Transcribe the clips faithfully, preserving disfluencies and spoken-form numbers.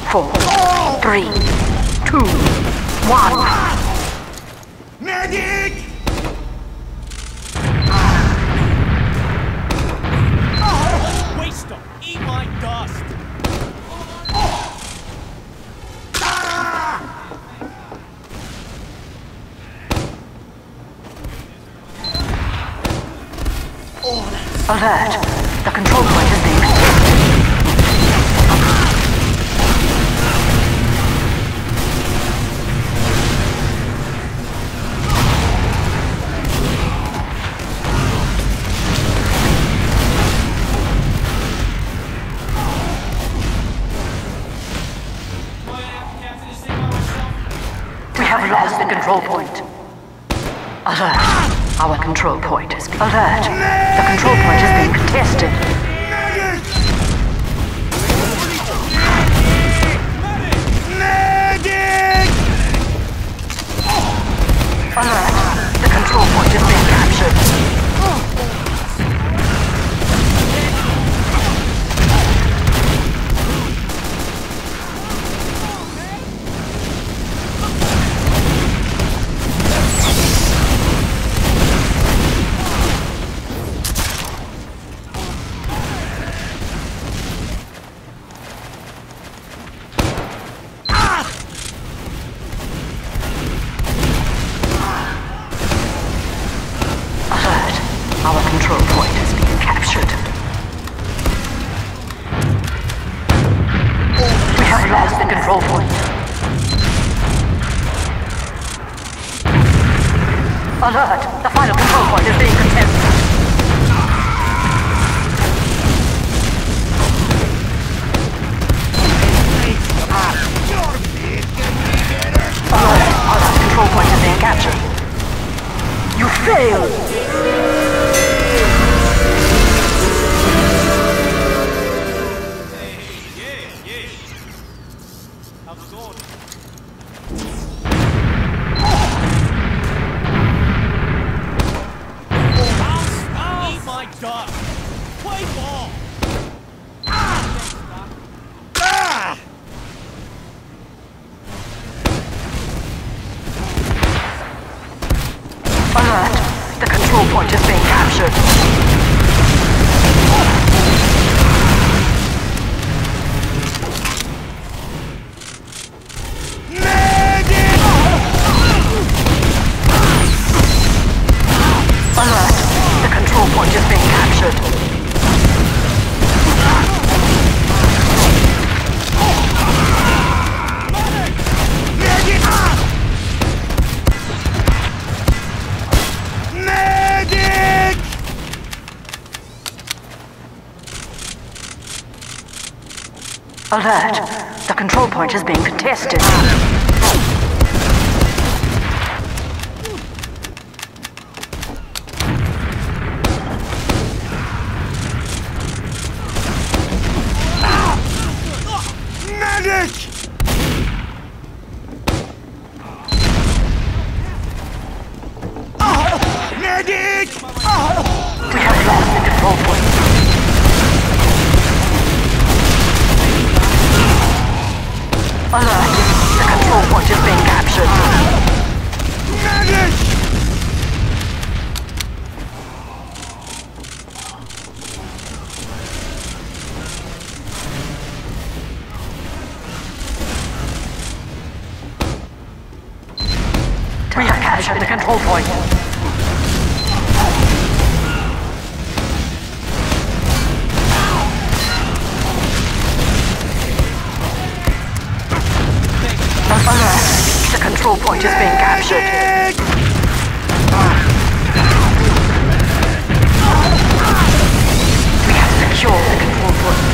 four, three, two, one. Medic! Waste them! Eat my dust! Alert! The control point is being contested. We have lost the control point. Alert! Our control point is being... Alert! The control point is being contested. Alert! The control point is being captured. Our control point is being captured. We have lost the control point. Alert! The final control point is being contested. Alert! Our last control point is being captured. You failed! Alert! The control point is being captured. Alert! The control point is being captured. Alert! The control point is being contested. Medic! Medic! We have lost the control point. Alert! The control point is being captured. Medic! We have captured the control point. Alert! The control point is being captured. We have secured the control point.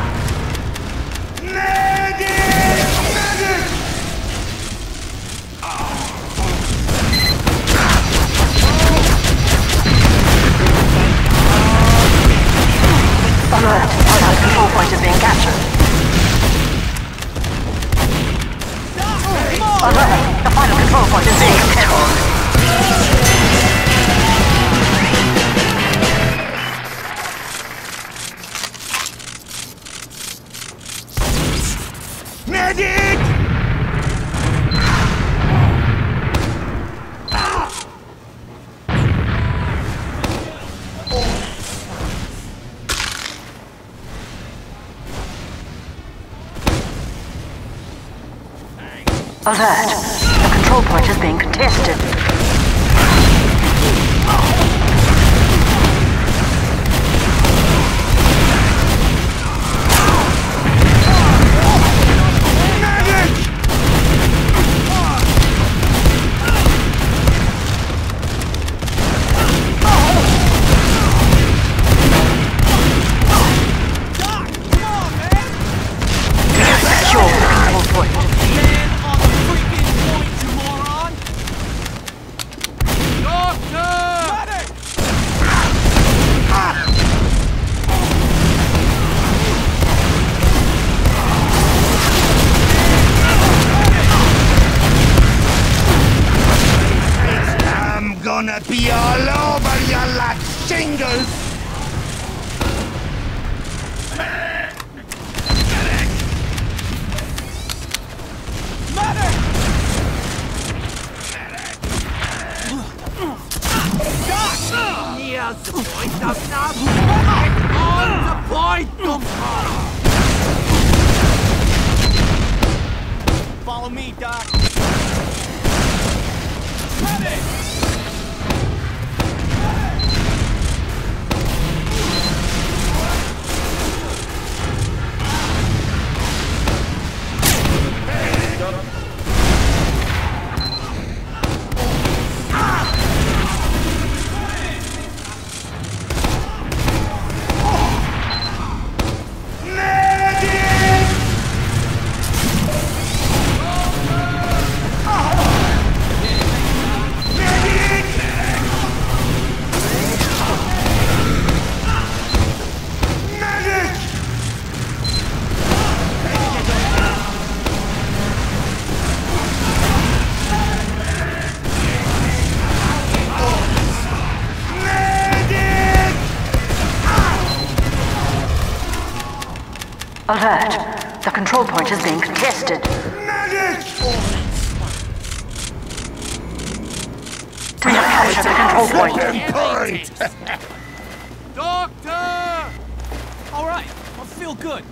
Alert! Our control point is being captured. Alert! The final control point is being contested. Medic! Alert! The control point is being contested. Secure the control point. Man on the freaking point, you moron! Doctor! Medic! I'm gonna be all over you like shingles! Medic! Doc! Here's the point of that! On the point of Follow me, Doc. Medic! Alert! The control point is being contested. Medic! We have captured the control point. Point! Doctor! All right, I feel good.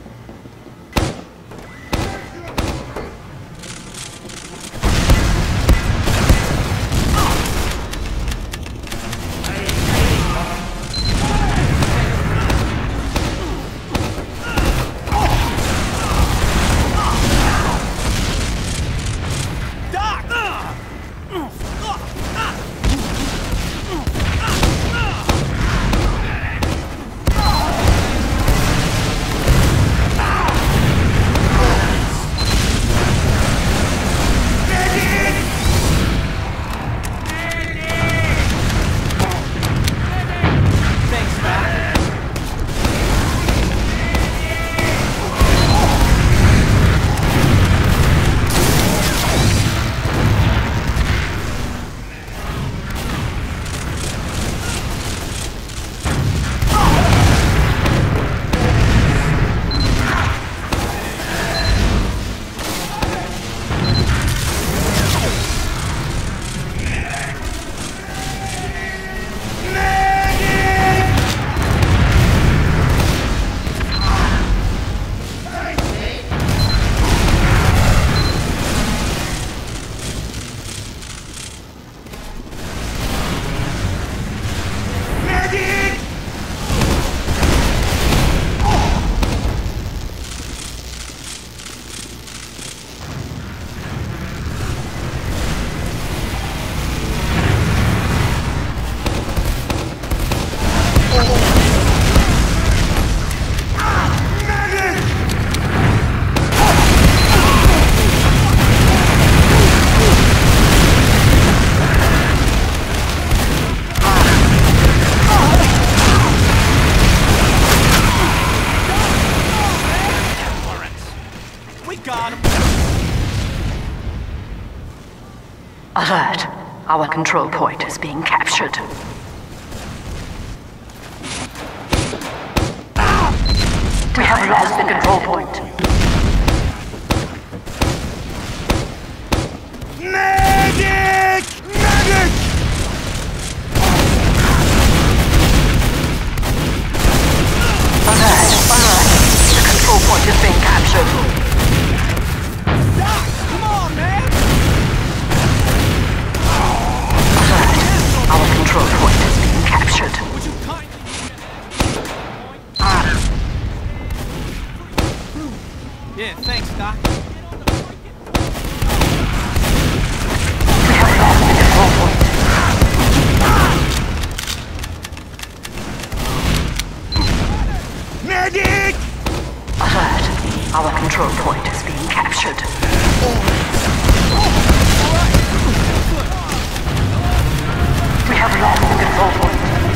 Alert! Our control point is being captured. We have lost the control point. Yeah, thanks, Doc. We have lost the control point. Medic! Alert. Our control point is being captured. We have lost the control point.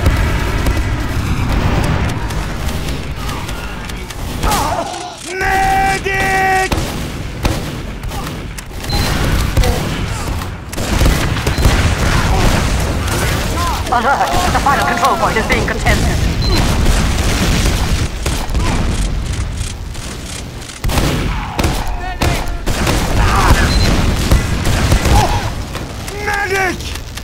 Medic! Alert. The final control point is being contested. Medic!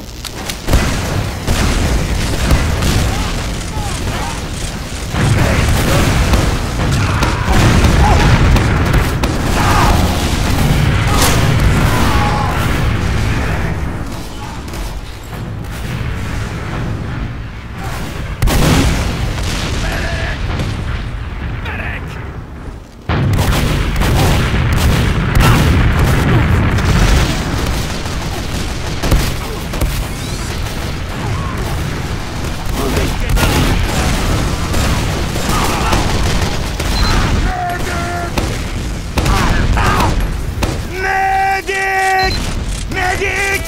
Medic! Medic!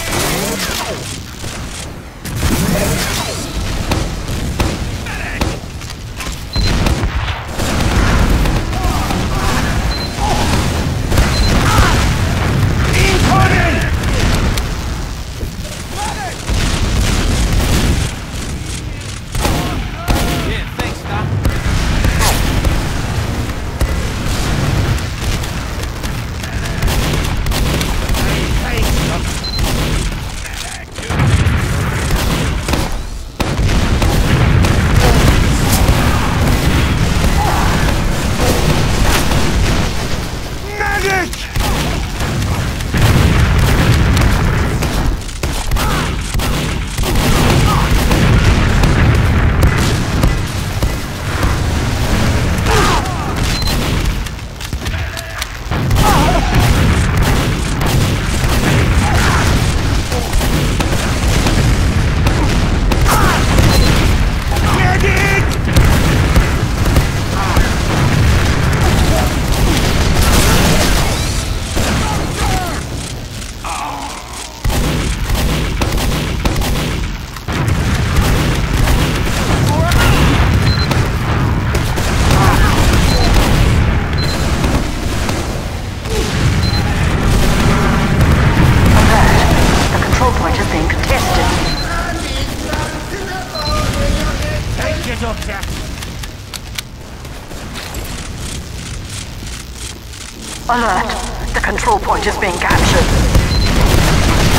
Incoming! Yeah, thanks, Doc. Medic! Medic! Alert. The control point is being contested. Thank you, Doctor. Alert. The control point is being captured.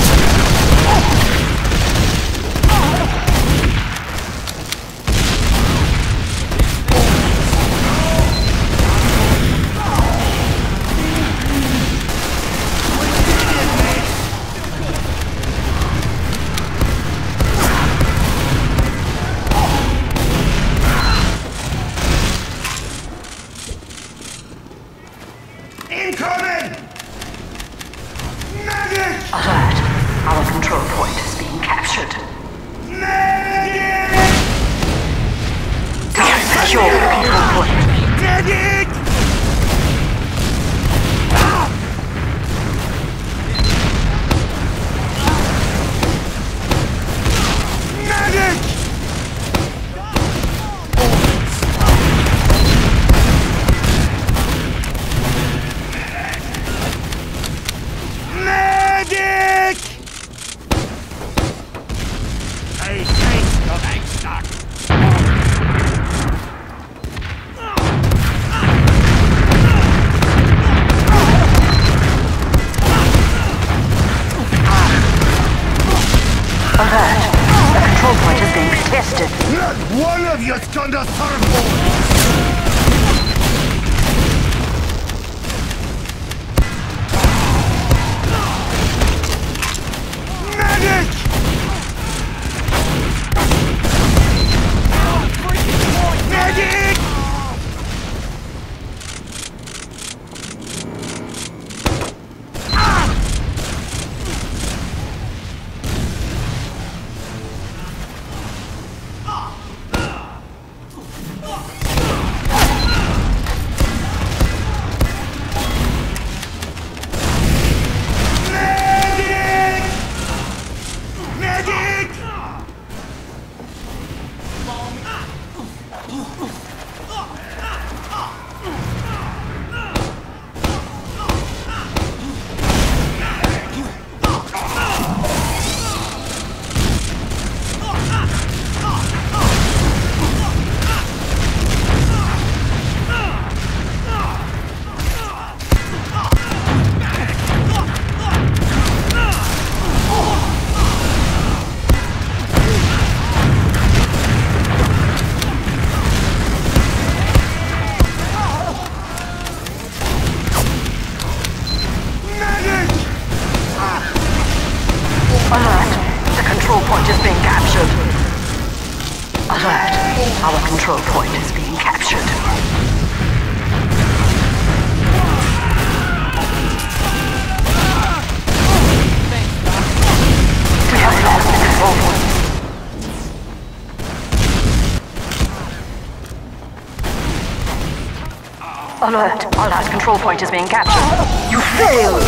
Incoming! Medic! Alert. Our control point is being captured. Medic! We have secured the control point. Medic! Medic! Medic! Hey, thanks, Doc. Thanks, Doc. Alert. The control point is being contested. Not one of you's gonna survive! Medic! Medic! point is being captured. Alert. Our control point is being captured. We have lost the control point. Alert! Our last control point is being captured. You failed!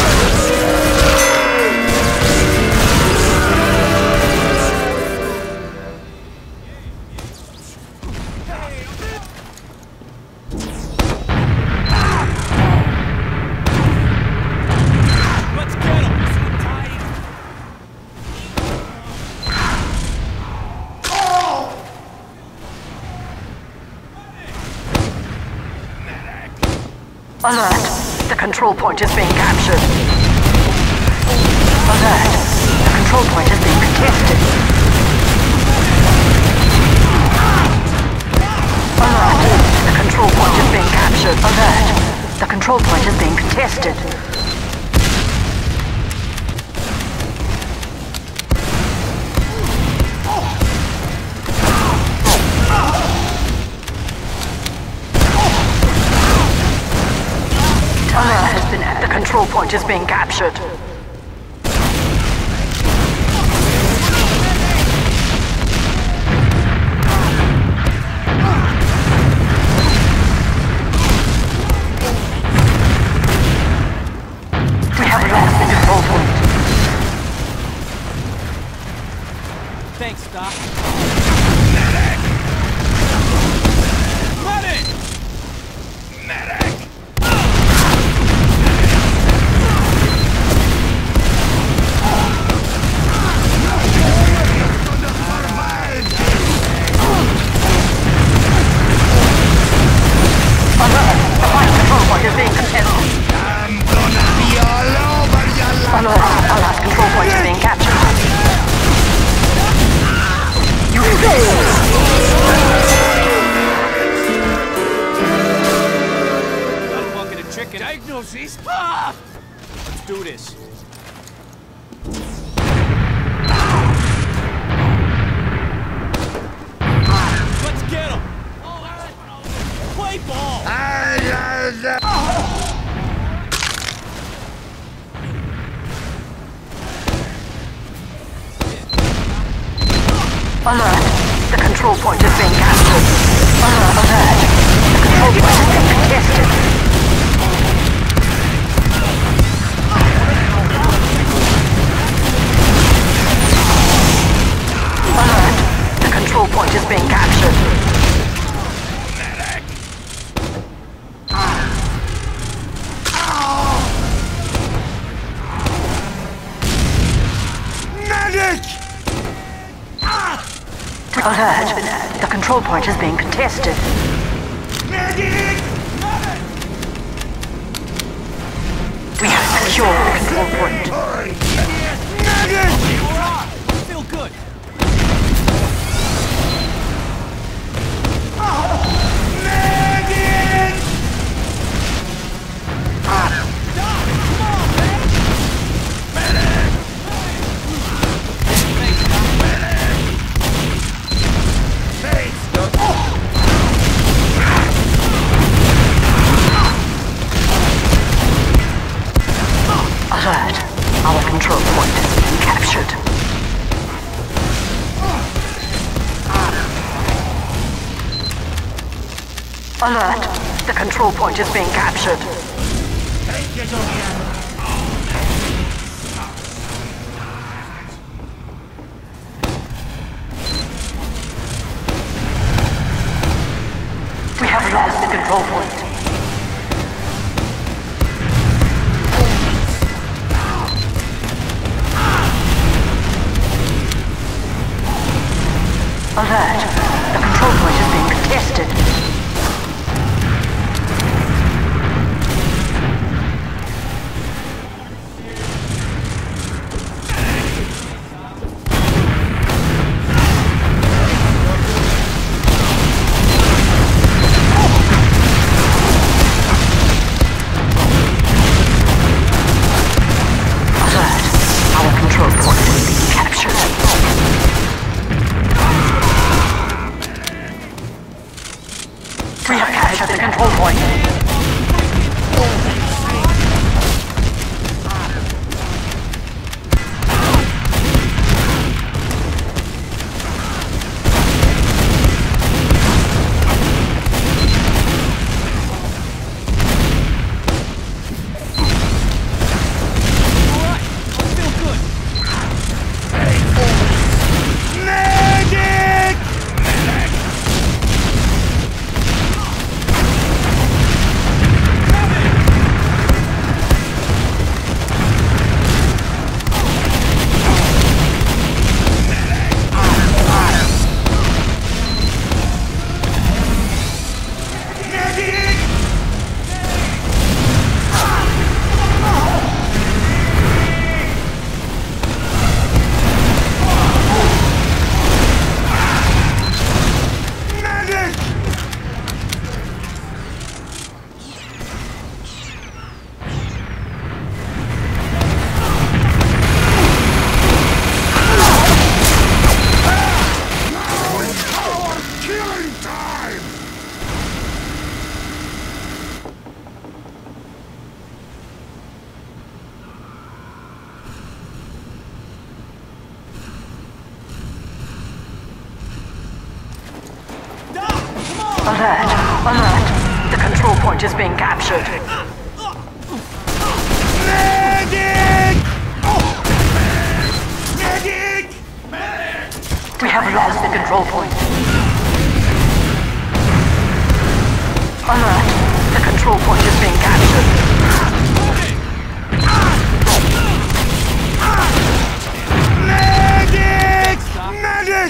Let's get him! Alert! The control point is being captured. Alert! The control point is being contested. Alert! The control point is being captured. Alert! The control point is being contested. Alert has been at the control point is being captured. We have lost the control point. Thanks, Doc. Medic! Medic! Diagnosis? Ah! Let's do this. Let's get him! Play ball! Alert! The control point is being captured. Alert! Alert! The control point is being contested. Alert! The control point is being captured. Medic! Alert! The control point is being contested. Medic! We have secured the control point. Medic! Alright! Feel good! Medic! Alert! Our control point is being captured. Alert! The control point is being captured. We have lost the control point. Alert! The control point is being contested. Alert! Our control point is being captured. Alert! Alert! The control point is being captured. Medic! Medic! We have lost the control point. Alert! The control point is being captured. Medic! Medic!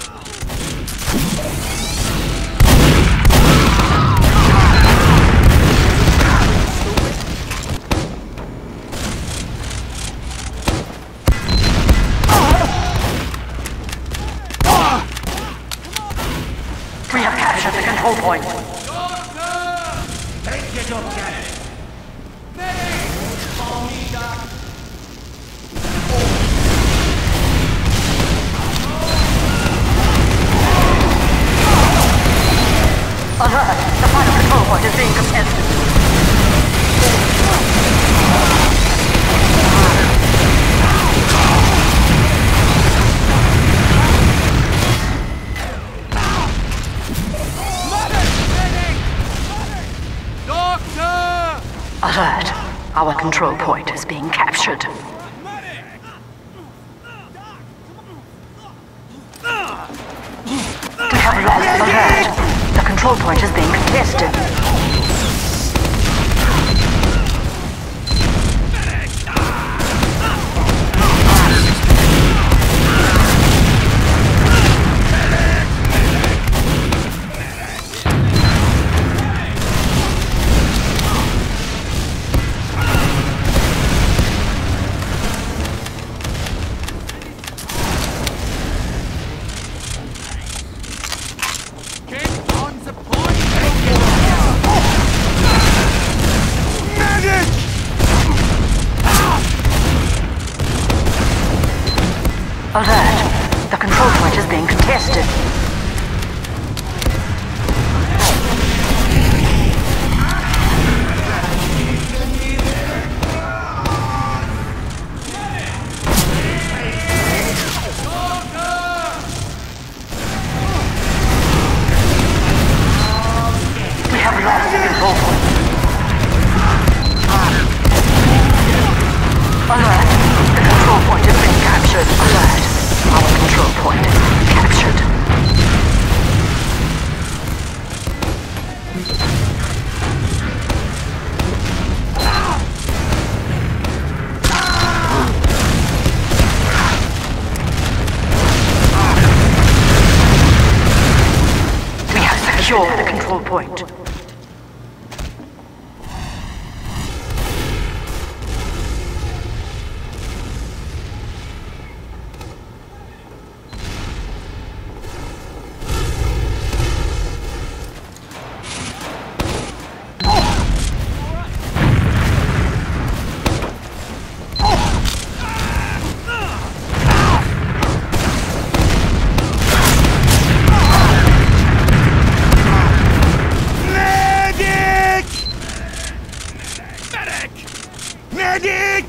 We have captured the control point. Take it up, Janet. Alert! The final control point is being contested. Alert! Our control point is being captured. We have lost alert. The control point is being contested. Alert! The control point is being contested. We have lost the control point. Alert! The control point is being captured. Alert! Our control point is being captured. We have secured the control point. Medic!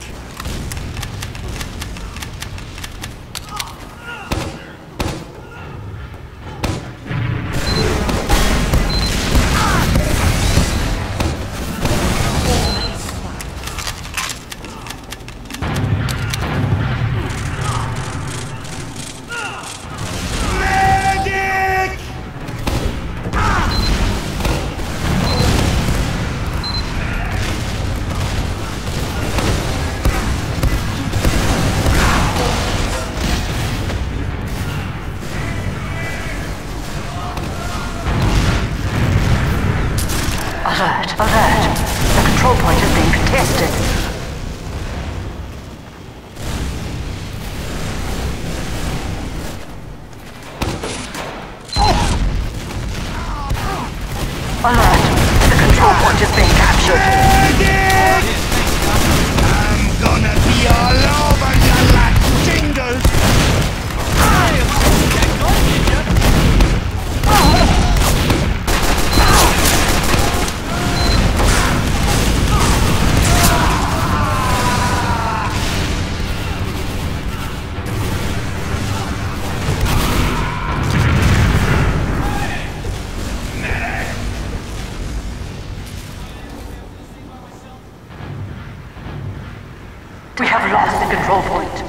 We have lost the control point.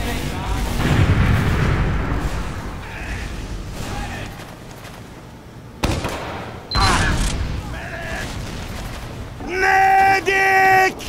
Medic!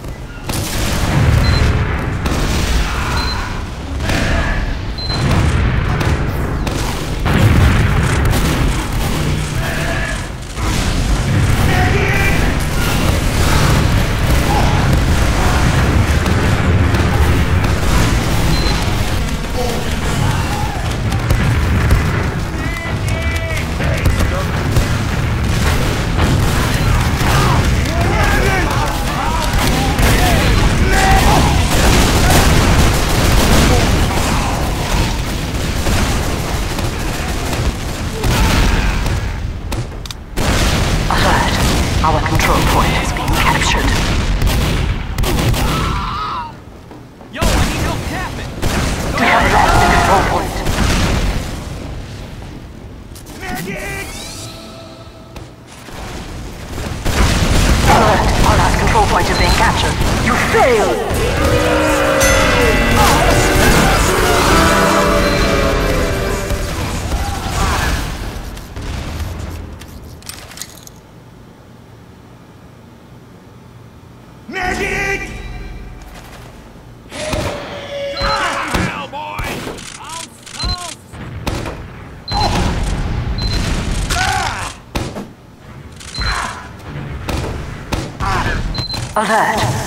Our control point is being captured. Yo, I need help tapping! We have lost the control point. Alert! Our last control point is being captured. You failed! Medic! Hell, boy! I'll solve! Alert!